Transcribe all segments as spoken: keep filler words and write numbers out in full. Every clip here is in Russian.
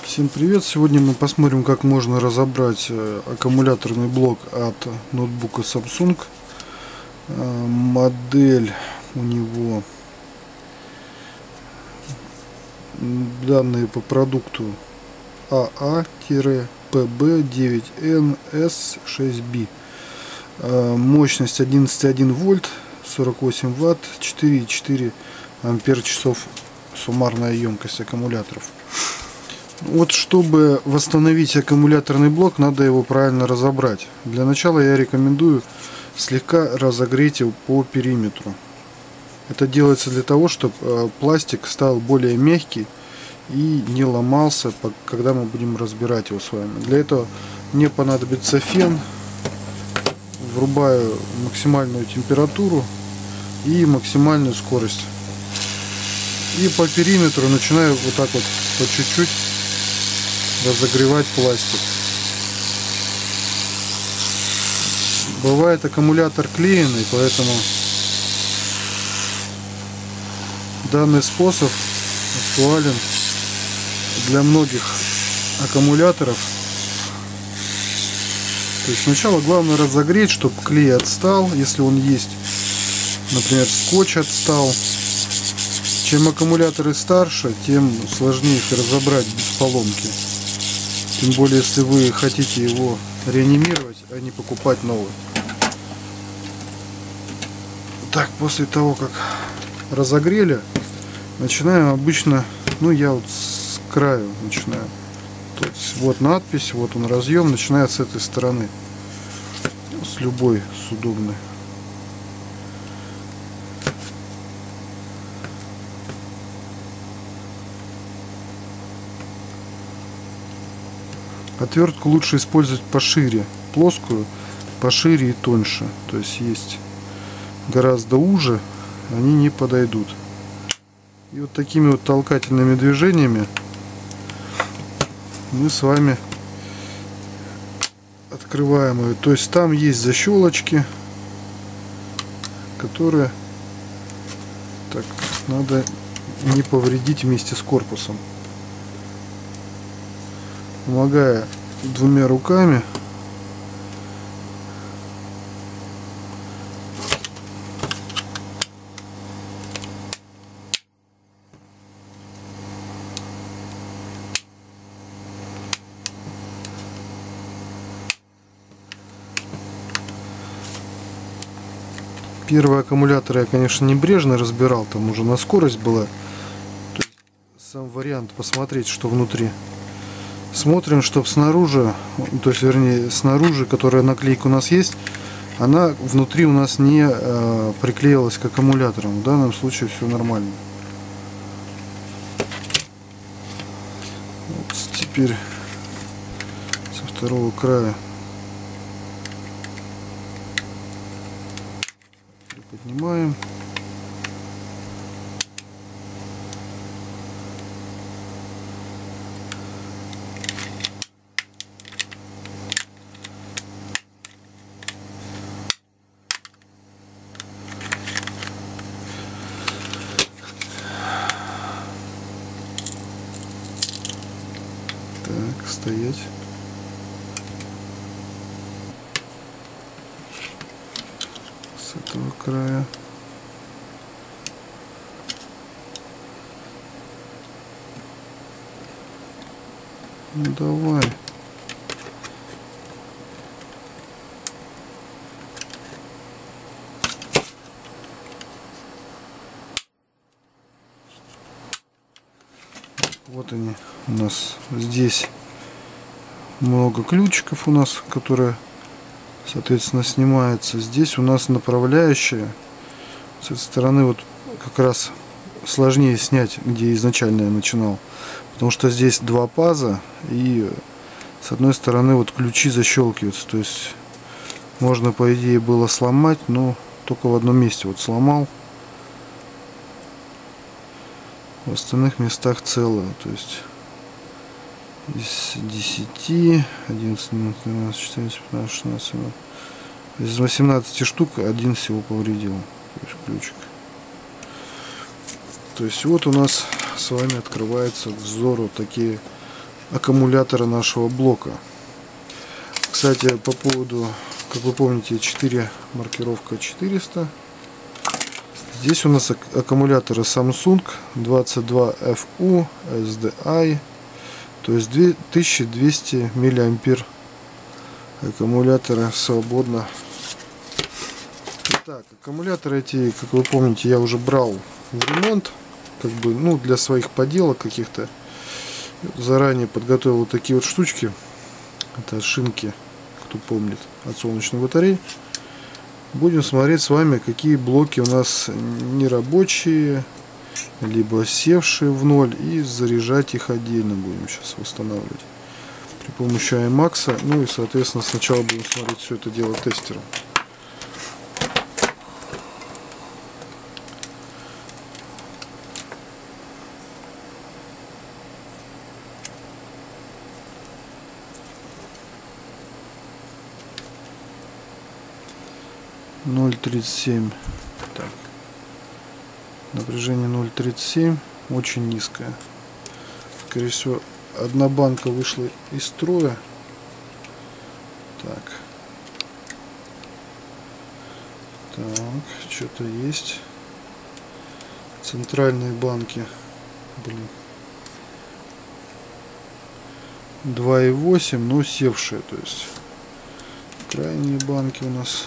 Всем привет! Сегодня мы посмотрим, как можно разобрать аккумуляторный блок от ноутбука Samsung. Модель у него, данные по продукту а а пэ бэ девять эн эс шесть би. Мощность одиннадцать и один вольт, сорок восемь ватт, четыре и четыре ампер часов суммарная емкость аккумуляторов. Вот, чтобы восстановить аккумуляторный блок, надо его правильно разобрать. Для начала я рекомендую слегка разогреть его по периметру. Это делается для того, чтобы пластик стал более мягкий и не ломался, когда мы будем разбирать его с вами. Для этого мне понадобится фен. Врубаю максимальную температуру и максимальную скорость. И по периметру начинаю вот так вот по чуть-чуть разогревать пластик. Бывает аккумулятор клееный, поэтому данный способ актуален для многих аккумуляторов. То есть сначала главное разогреть, чтобы клей отстал, если он есть. Например, скотч отстал. Чем аккумуляторы старше, тем сложнее их разобрать без поломки. Тем более, если вы хотите его реанимировать, а не покупать новый. Так, после того, как разогрели, начинаем обычно, ну я вот с краю начинаю. То есть, вот надпись, вот он разъем, начинает с этой стороны. С любой, с удобной. Отвертку лучше использовать пошире, плоскую, пошире и тоньше. То есть есть гораздо уже, они не подойдут. И вот такими вот толкательными движениями мы с вами открываем ее. То есть там есть защелочки, которые так надо не повредить вместе с корпусом. Помогая двумя руками, первый аккумулятор я, конечно, небрежно разбирал, там уже на скорость была. То есть сам вариант посмотреть, что внутри. Смотрим, чтобы снаружи, то есть вернее снаружи, которая наклейка у нас есть, она внутри у нас не э, приклеилась к аккумуляторам. В данном случае все нормально. Вот теперь со второго края поднимаем. Так, стоять. С этого края. Ну давай. Вот они у нас здесь много ключиков у нас, которые соответственно снимаются. Здесь у нас направляющая. С этой стороны вот как раз сложнее снять, где изначально я начинал, потому что здесь два паза и с одной стороны вот ключи защелкиваются. То есть можно по идее было сломать, но только в одном месте вот сломал. В остальных местах целое. То есть из десяти, одиннадцать, двенадцать, четырнадцать, пятнадцать, шестнадцать, семнадцать. Из восемнадцати штук один всего повредил. То есть ключик. То есть вот у нас с вами открывается взору такие аккумулятора нашего блока. Кстати, по поводу, как вы помните, четыре, маркировка четыреста. Здесь у нас аккумуляторы Samsung двадцать два эф ю эс ди ай, то есть две тысячи двести миллиампер аккумуляторы свободно. Итак, аккумуляторы эти, как вы помните, я уже брал в ремонт, как бы, ну, для своих поделок каких-то. Заранее подготовил вот такие вот штучки. Это шинки, кто помнит, от солнечной батареи. Будем смотреть с вами, какие блоки у нас нерабочие, либо севшие в ноль, и заряжать их отдельно будем сейчас восстанавливать при помощи аймакса. Ну и, соответственно, сначала будем смотреть все это дело тестером. ноль тридцать семь. Так. Напряжение ноль тридцать семь. Очень низкое. Скорее всего, одна банка вышла из строя. Так. Так, что-то есть. Центральные банки. Блин. два и восемь, но севшие. То есть крайние банки у нас.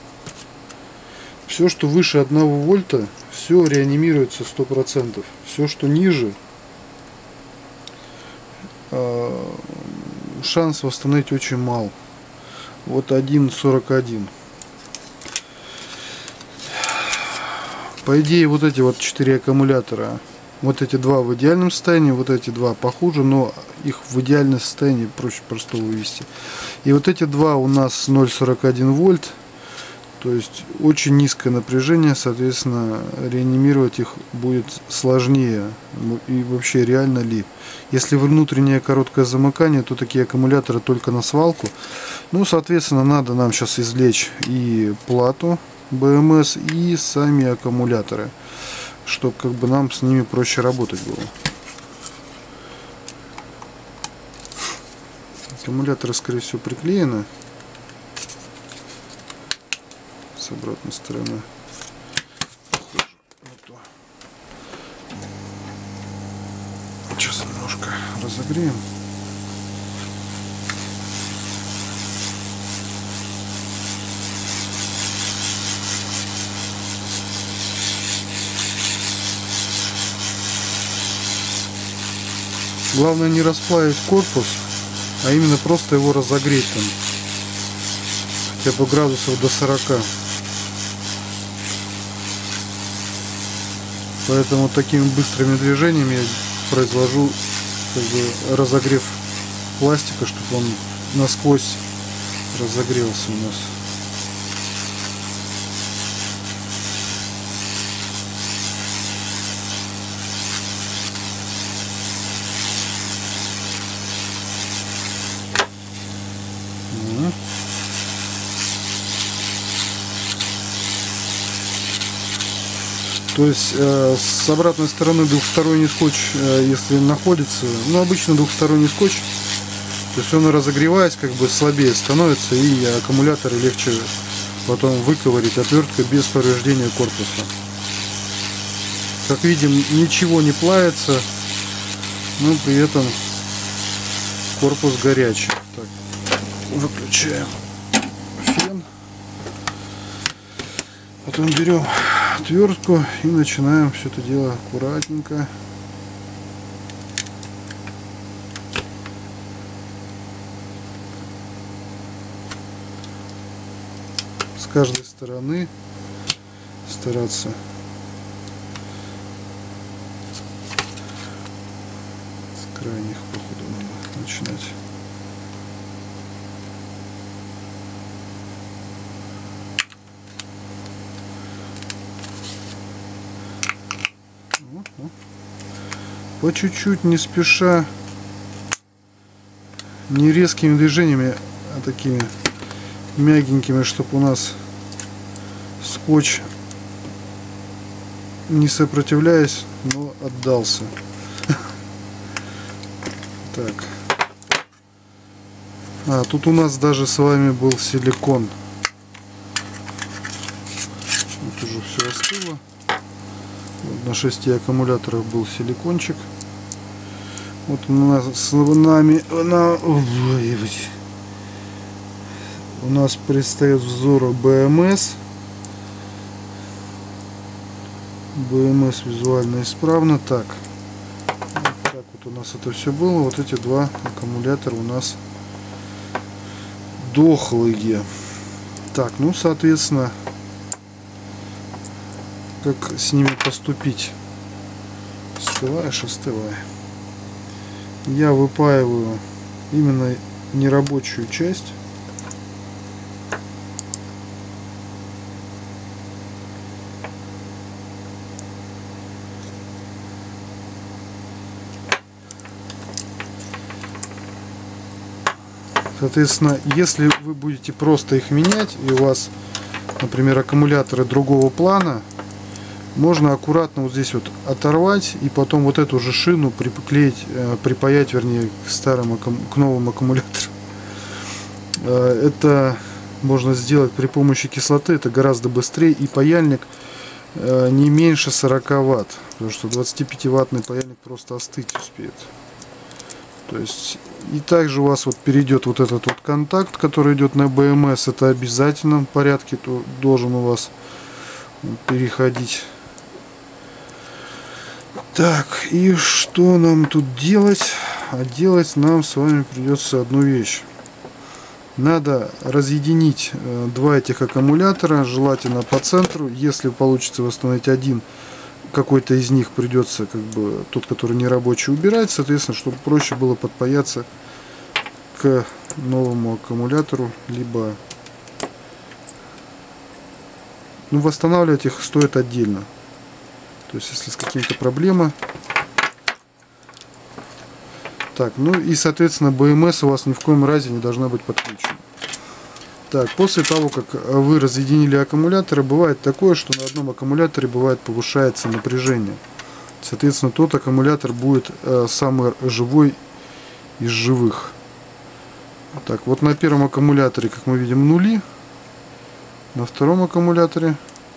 Все, что выше одного вольта, все реанимируется сто процентов. Все, что ниже, шанс восстановить очень мал. Вот один сорок один. По идее, вот эти вот четыре аккумулятора, вот эти два в идеальном состоянии, вот эти два похуже, но их в идеальное состояние проще просто вывести. И вот эти два у нас ноль сорок один вольт. То есть очень низкое напряжение, соответственно, реанимировать их будет сложнее. И вообще, реально ли? Если внутреннее короткое замыкание, то такие аккумуляторы только на свалку. Ну, соответственно, надо нам сейчас извлечь и плату бэ эм эс, и сами аккумуляторы, чтобы как бы нам с ними проще работать было. Аккумуляторы, скорее всего, приклеены с обратной стороны. Похоже на то. Сейчас немножко разогреем. Главное не расплавить корпус, а именно просто его разогреть там хотя бы градусов до сорока. Поэтому такими быстрыми движениями я произвожу как бы разогрев пластика, чтобы он насквозь разогрелся у нас. То есть э, с обратной стороны двухсторонний скотч, э, если находится, ну обычно двухсторонний скотч, то есть он, разогреваясь, как бы слабее становится, и аккумуляторы легче потом выковырить отверткой без повреждения корпуса. Как видим, ничего не плавится, но при этом корпус горячий. Так, выключаем фен. Потом берем отвертку и начинаем все это дело аккуратненько. С каждой стороны стараться с крайних, походу, надо начинать. По чуть-чуть, не спеша, не резкими движениями, а такими мягенькими, чтобы у нас скотч, не сопротивляясь, но отдался. Так. А, тут у нас даже с вами был силикон. Вот уже все остыло. Вот на шести аккумуляторах был силикончик. Вот у нас с нами на, у нас предстоит взору бэ эм эс. бэ эм эс визуально исправно. Так, вот так вот у нас это все было. Вот эти два аккумулятора у нас дохлые. Так, ну соответственно, как с ними поступить? Остываешь, остывай. Я выпаиваю именно нерабочую часть. Соответственно, если вы будете просто их менять, и у вас, например, аккумуляторы другого плана, можно аккуратно вот здесь вот оторвать и потом вот эту же шину приклеить, припаять, вернее, к старым, к новым аккумуляторам. Это можно сделать при помощи кислоты, это гораздо быстрее, и паяльник не меньше сорока ватт, потому что двадцатипятиваттный паяльник просто остыть успеет. То есть, и также у вас вот перейдет вот этот вот контакт, который идет на бэ эм эс, это обязательно в порядке, то должен у вас переходить. Так, и что нам тут делать? А делать нам с вами придется одну вещь. Надо разъединить два этих аккумулятора, желательно по центру. Если получится восстановить один, какой-то из них придется, как бы, тот, который не рабочий, убирать, соответственно, чтобы проще было подпаяться к новому аккумулятору, либо, ну, восстанавливать их стоит отдельно. То есть, если с какими-то проблемами. Так, ну и, соответственно, бэ эм эс у вас ни в коем разе не должна быть подключена. Так, после того, как вы разъединили аккумуляторы, бывает такое, что на одном аккумуляторе бывает повышается напряжение. Соответственно, тот аккумулятор будет э, самый живой из живых. Так, вот на первом аккумуляторе, как мы видим, нули. На втором аккумуляторе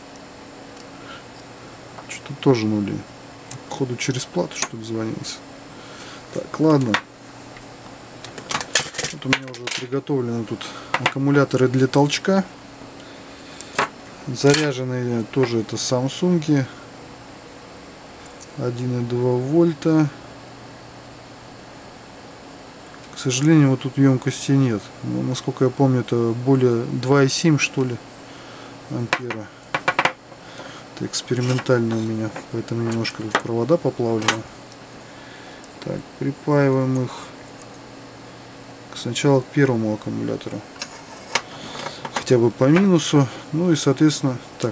что-то тоже нули. Походу через плату что-то звонился. Так, ладно. Вот у меня уже приготовлены тут аккумуляторы для толчка. Заряженные тоже это Samsung. один и два вольта. К сожалению, вот тут емкости нет. Но, насколько я помню, это более два и семь, что ли, ампера. Это экспериментально у меня, поэтому немножко тут провода поплавлены. Так, припаиваем их сначала к первому аккумулятору, хотя бы по минусу. Ну и, соответственно, так.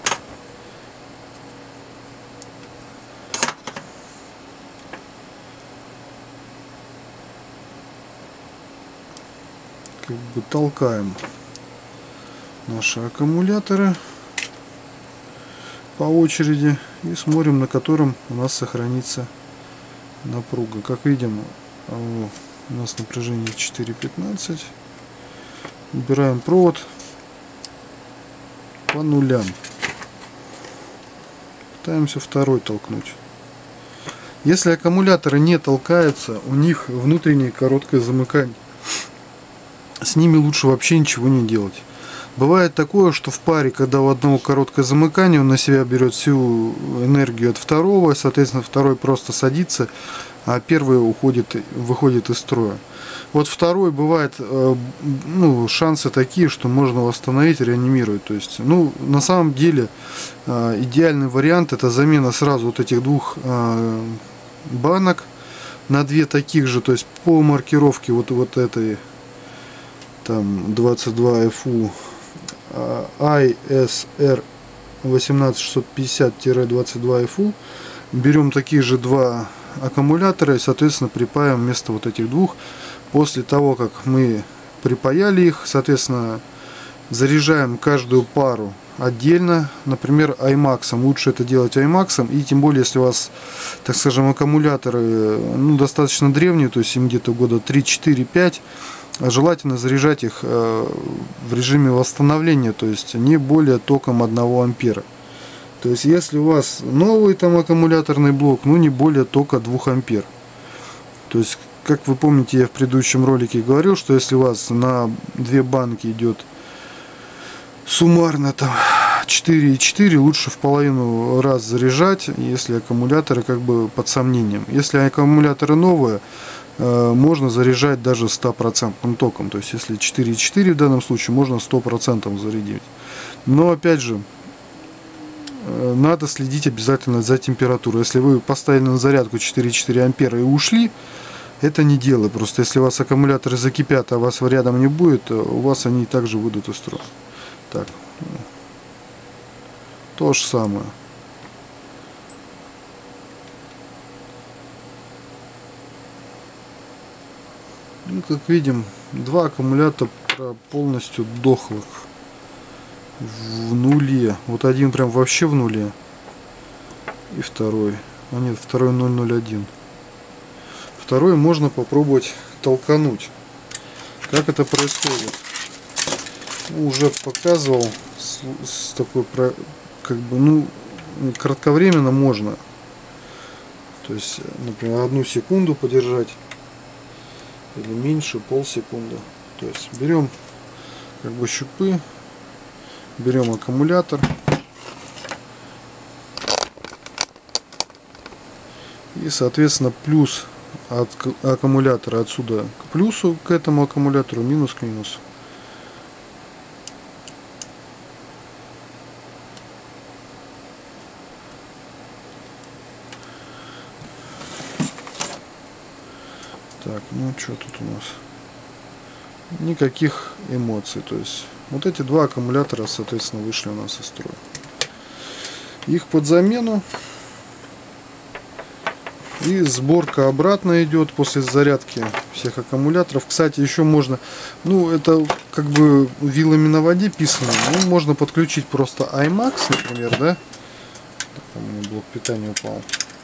Как бы толкаем наши аккумуляторы по очереди и смотрим, на котором у нас сохранится напруга. Как видим, у нас напряжение четыре пятнадцать. Убираем провод по нулям. Пытаемся второй толкнуть. Если аккумуляторы не толкаются, у них внутреннее короткое замыкание. С ними лучше вообще ничего не делать. Бывает такое, что в паре, когда у одного короткое замыкание, он на себя берет всю энергию от второго, соответственно, второй просто садится, а первый уходит, выходит из строя. Вот второй бывает, ну, шансы такие, что можно восстановить, реанимировать. То есть, ну, на самом деле, идеальный вариант — это замена сразу вот этих двух банок на две таких же, то есть по маркировке вот, вот этой, там, двадцать два эф у ай эс эр восемнадцать шестьсот пятьдесят двадцать два эф у. Берем такие же два аккумулятора и, соответственно, припаиваем вместо вот этих двух. После того, как мы припаяли их, соответственно, заряжаем каждую пару отдельно. Например, аймаксом. Лучше это делать аймаксом. И тем более, если у вас, так скажем, аккумуляторы, ну, достаточно древние, то есть им где-то года три четыре пять, желательно заряжать их в режиме восстановления, то есть не более током одного ампера. То есть если у вас новый там аккумуляторный блок, ну не более тока двух ампер. То есть, как вы помните, я в предыдущем ролике говорил, что если у вас на две банки идет суммарно там четыре и четыре, лучше в половину раз заряжать, если аккумуляторы как бы под сомнением. Если аккумуляторы новые, можно заряжать даже стопроцентным током. То есть если четыре и четыре в данном случае, можно сто процентов зарядить. Но опять же, надо следить обязательно за температурой. Если вы поставили на зарядку четыре и четыре ампера и ушли, это не дело. Просто если у вас аккумуляторы закипят, а вас рядом не будет, у вас они также выйдут из строя. Так, то же самое. Ну, как видим, два аккумулятора полностью дохлых, в нуле. Вот один прям вообще в нуле, и второй, а нет, второй ноль ноль один. Второй можно попробовать толкануть. Как это происходит? Уже показывал с, с такой, как бы, ну, кратковременно можно. То есть, например, одну секунду подержать или меньше, полсекунды. То есть берем как бы щупы, берем аккумулятор и, соответственно, плюс от аккумулятора отсюда к плюсу к этому аккумулятору, минус к минусу. Так, ну что тут у нас? Никаких эмоций. То есть вот эти два аккумулятора, соответственно, вышли у нас из строя. Их под замену. И сборка обратно идет после зарядки всех аккумуляторов. Кстати, еще можно, ну это как бы вилами на воде писано, ну, можно подключить просто iMax, например, да? Так, там у меня блок питания упал.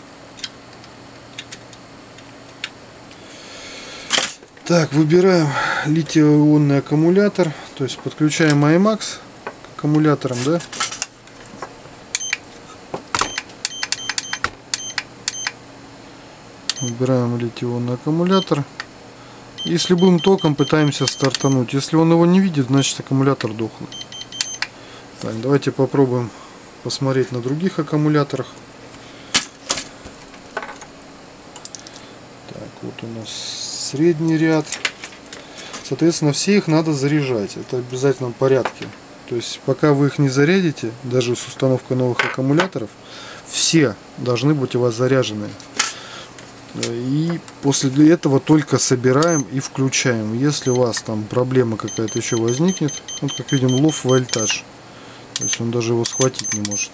Так, выбираем литий-ионный аккумулятор, то есть подключаем iMax к аккумуляторам, да? Выбираем литий-ионный аккумулятор и с любым током пытаемся стартануть. Если он его не видит, значит аккумулятор дохлый. Так, давайте попробуем посмотреть на других аккумуляторах. Так, вот у нас средний ряд. Соответственно, все их надо заряжать. Это в обязательном порядке. То есть пока вы их не зарядите, даже с установкой новых аккумуляторов, все должны быть у вас заряжены. И после этого только собираем и включаем. Если у вас там проблема какая-то еще возникнет, вот как видим, low voltage, то есть он даже его схватить не может.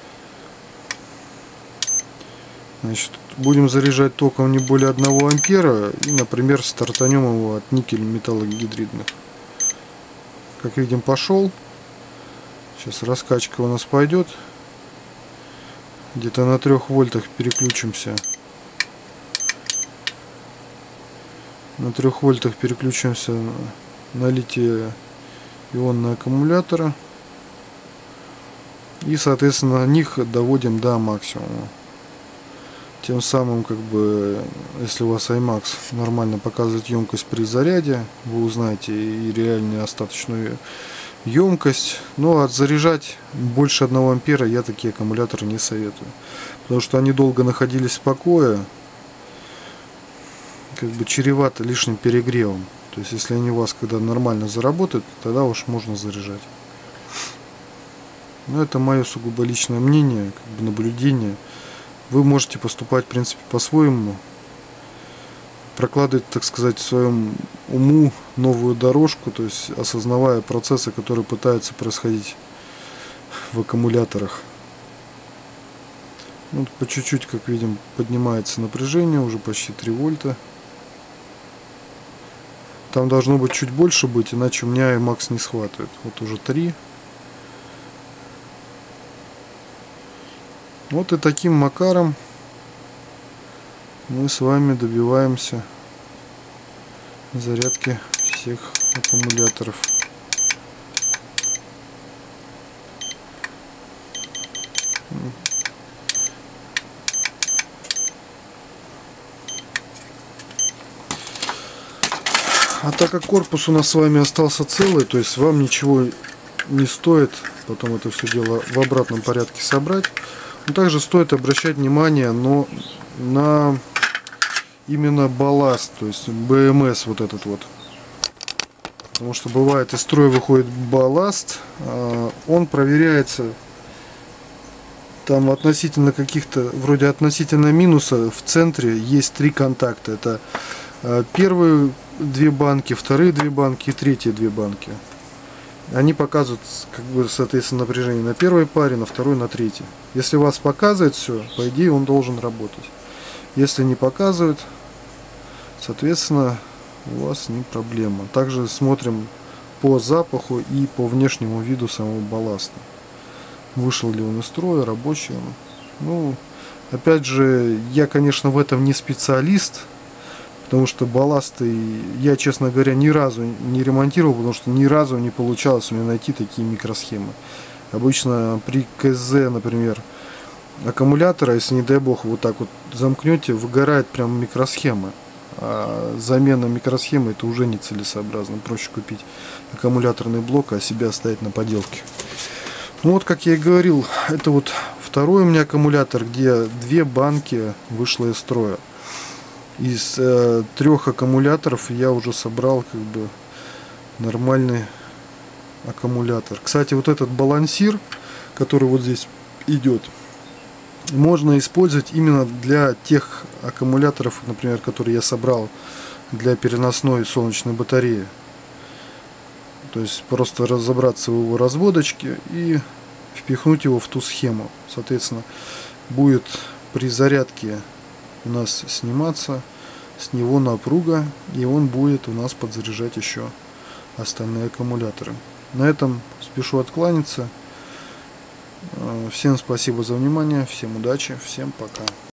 Значит, будем заряжать током не более одного ампера и, например, стартанем его от никель металлогидридных. Как видим, пошел. Сейчас раскачка у нас пойдет. Где-то на трех вольтах переключимся. На трех вольтах переключимся на литий-ионные аккумуляторы. И, соответственно, них доводим до максимума. Тем самым, как бы, если у вас iMax нормально показывает емкость при заряде, вы узнаете и реальную остаточную емкость. Но отзаряжать больше одного ампера я такие аккумуляторы не советую. Потому что они долго находились в покое. Как бы чревато лишним перегревом. То есть если они у вас когда нормально заработают, тогда уж можно заряжать. Но это мое сугубо личное мнение, как бы наблюдение. Вы можете поступать, в принципе, по-своему, прокладывать, так сказать, в своем уму новую дорожку, то есть осознавая процессы, которые пытаются происходить в аккумуляторах. Вот по чуть-чуть, как видим, поднимается напряжение, уже почти три вольта. Там должно быть чуть больше быть, иначе у меня iMax не схватывает. Вот уже три. Вот и таким макаром мы с вами добиваемся зарядки всех аккумуляторов. А так как корпус у нас с вами остался целый, то есть вам ничего не стоит потом это все дело в обратном порядке собрать, но также стоит обращать внимание но на именно балласт, то есть бэ эм эс вот этот вот. Потому что бывает из строя выходит балласт, он проверяется там относительно каких-то, вроде относительно минуса, в центре есть три контакта. Это первые две банки, вторые две банки и третьи две банки. Они показывают, как бы, соответственно, напряжение на первой паре, на второй, на третьей. Если вас показывает все, по идее он должен работать. Если не показывает, соответственно, у вас с ним проблема. Также смотрим по запаху и по внешнему виду самого балласта. Вышел ли он из строя, рабочий он. Ну, опять же, я, конечно, в этом не специалист. Потому что балласты я, честно говоря, ни разу не ремонтировал, потому что ни разу не получалось у меня найти такие микросхемы. Обычно при КЗ, например, аккумулятора, если не дай бог вот так вот замкнете, выгорает прям микросхема. А замена микросхемы это уже нецелесообразно. Проще купить аккумуляторный блок, а себя оставить на поделке. Ну вот, как я и говорил, это вот второй у меня аккумулятор, где две банки вышло из строя. Из э, трех аккумуляторов я уже собрал как бы нормальный аккумулятор. Кстати, вот этот балансир, который вот здесь идет, можно использовать именно для тех аккумуляторов, например, которые я собрал для переносной солнечной батареи. То есть просто разобраться в его разводочке и впихнуть его в ту схему. Соответственно, будет при зарядке у нас сниматься с него напруга, и он будет у нас подзаряжать еще остальные аккумуляторы. На этом спешу откланяться. Всем спасибо за внимание, всем удачи, всем пока.